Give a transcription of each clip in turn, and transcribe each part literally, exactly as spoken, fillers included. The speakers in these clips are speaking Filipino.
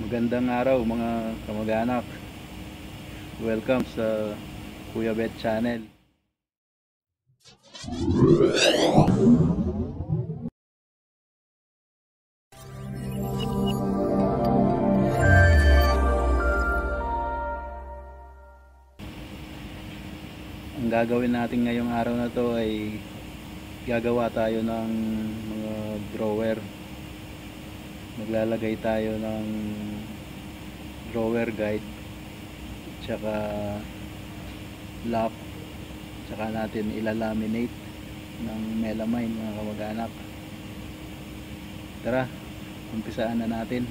Magandang araw mga kamag-anak. Welcome sa Kuya Bet Channel. Ang gagawin natin ngayong araw na to ay gagawa tayo ng mga drawer. Maglalagay tayo ng drawer guide tsaka lock, tsaka natin ilalaminate ng melamine mga kamag-anak. Tara, umpisaan na natin.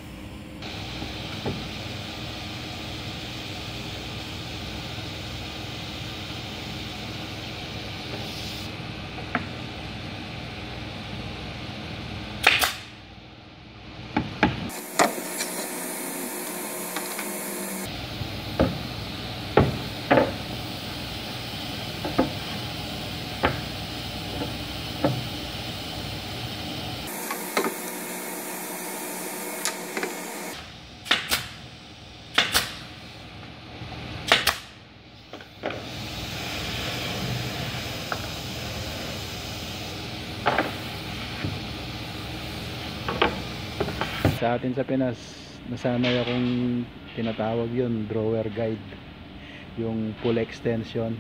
Sa atin sa Pinas, nasanay akong tinatawag yun drawer guide, yung full extension.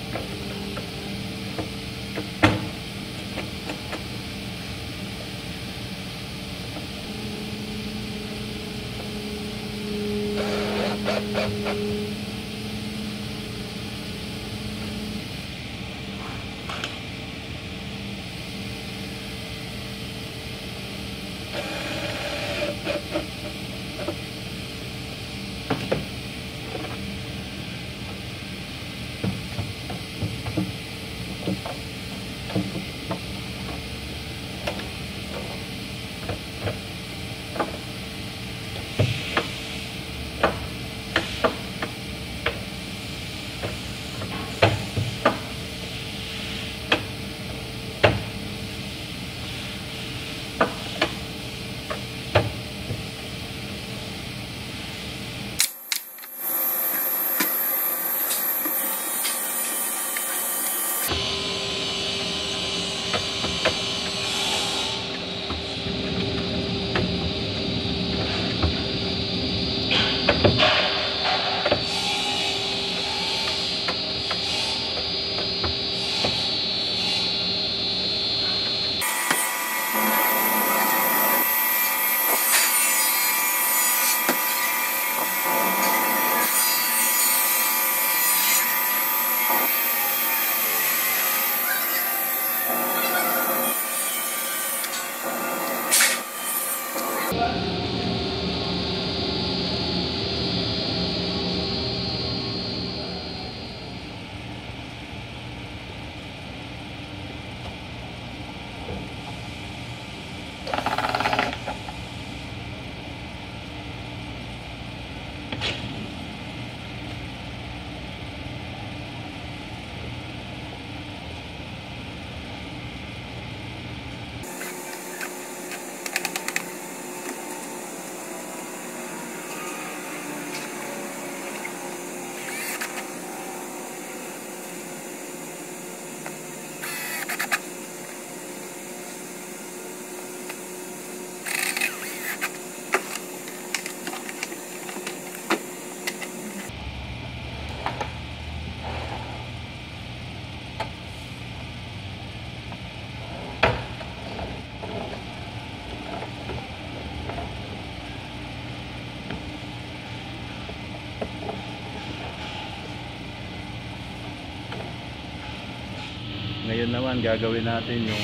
Ngayon naman gagawin natin yung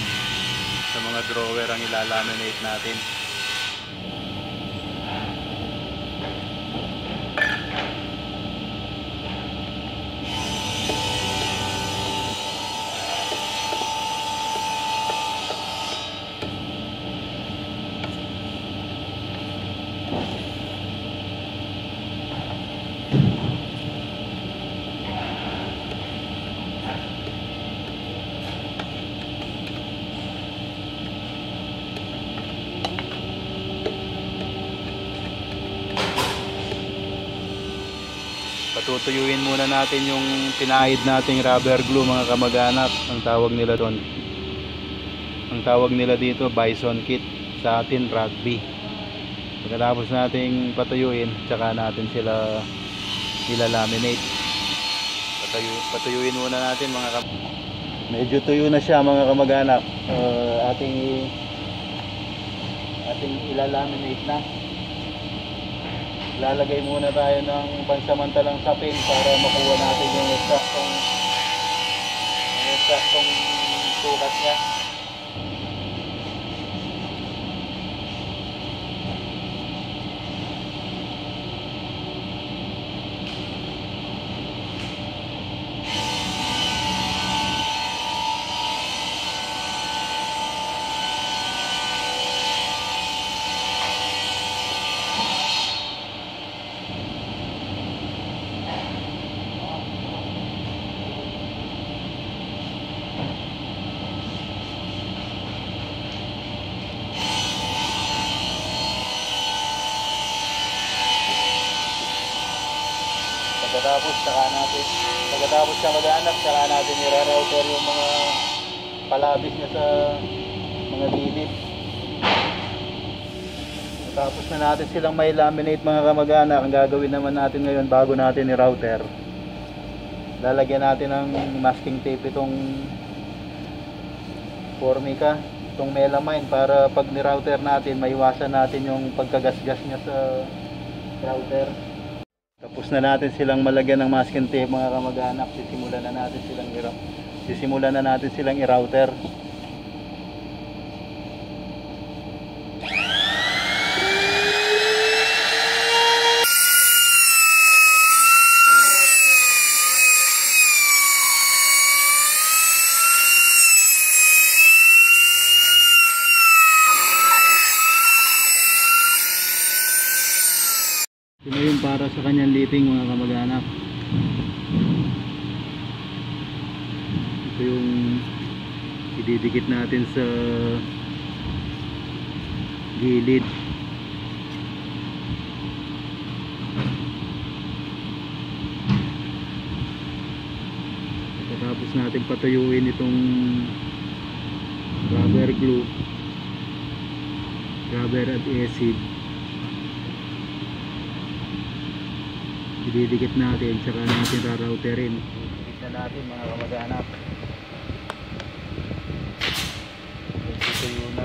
sa mga drawer ang ilalaminate natin. Patutuyuin muna natin yung pinahid nating rubber glue, mga kamag-anak. Ang tawag nila doon, ang tawag nila dito bison kit, sa atin rugby. Pagkatapos nating patuyuin, tsaka natin sila ilalaminate. Patuyu, patuyuin muna natin mga kamag-anak. Medyo tuyo na siya mga kamag-anak. uh, ating ating ilalaminate na. Lalagay muna tayo ng pansamantalang sapin para makuha natin yung eksaktong yung eksaktong sukat niya. Pagkatapos saka natin, pagkatapos siya mag-anak, saka natin i-router yung mga palabis niya sa mga gilid. Tapos na natin silang may laminate mga kamag-anak. Ang gagawin naman natin ngayon bago natin i-router, lalagyan natin ng masking tape itong Formica, itong melamine, para pag ni-router natin maiwasan natin yung pagkagasgas niya sa router. Tapos na natin silang malagyan ng masking tape mga kamag-anak. Sisimulan na natin silang i sisimulan na natin silang i-router. Ito na yung para sa kanyang lipping mga kamag-anak. Ito yung ididikit natin sa gilid. Tapos natin patuyuin itong rubber glue, rubber adhesive. Ididikit natin, saka natin rarouterin. Ididikit na natin mga kamag-anak. Tutuyo na.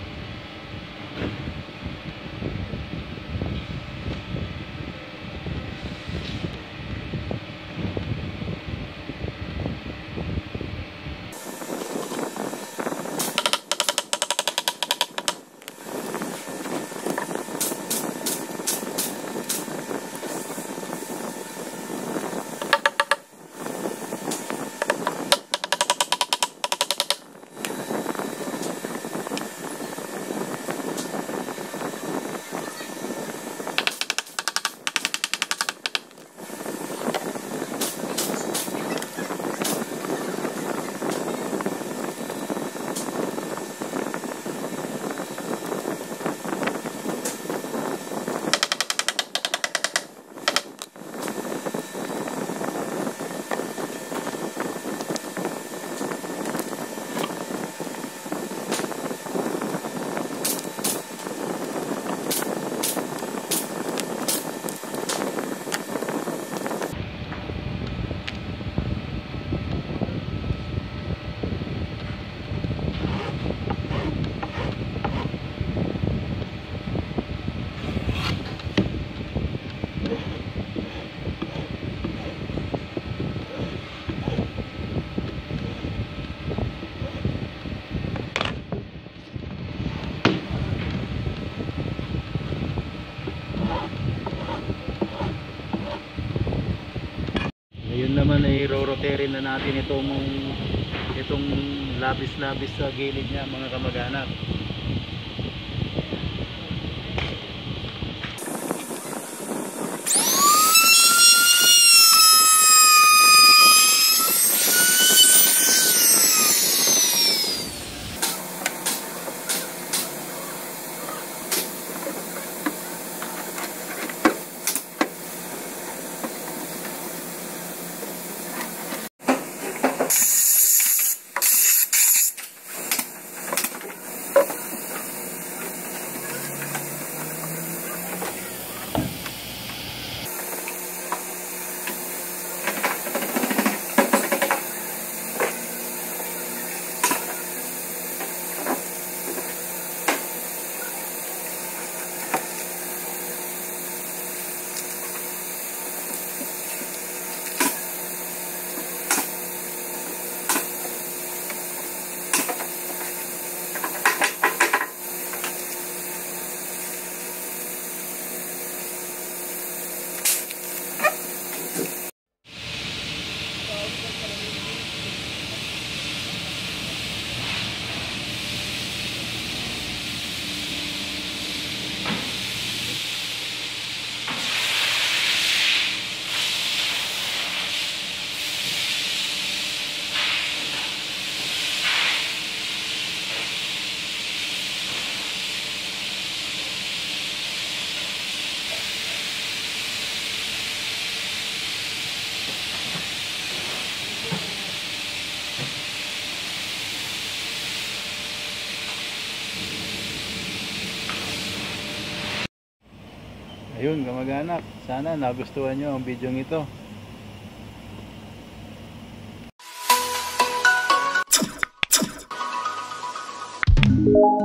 Ngayon naman ay roroterin na natin itong itong labis-labis sa gilid niya mga kamag-anak. Ayun kamag-anak, sana nagustuhan nyo ang video ito. yan.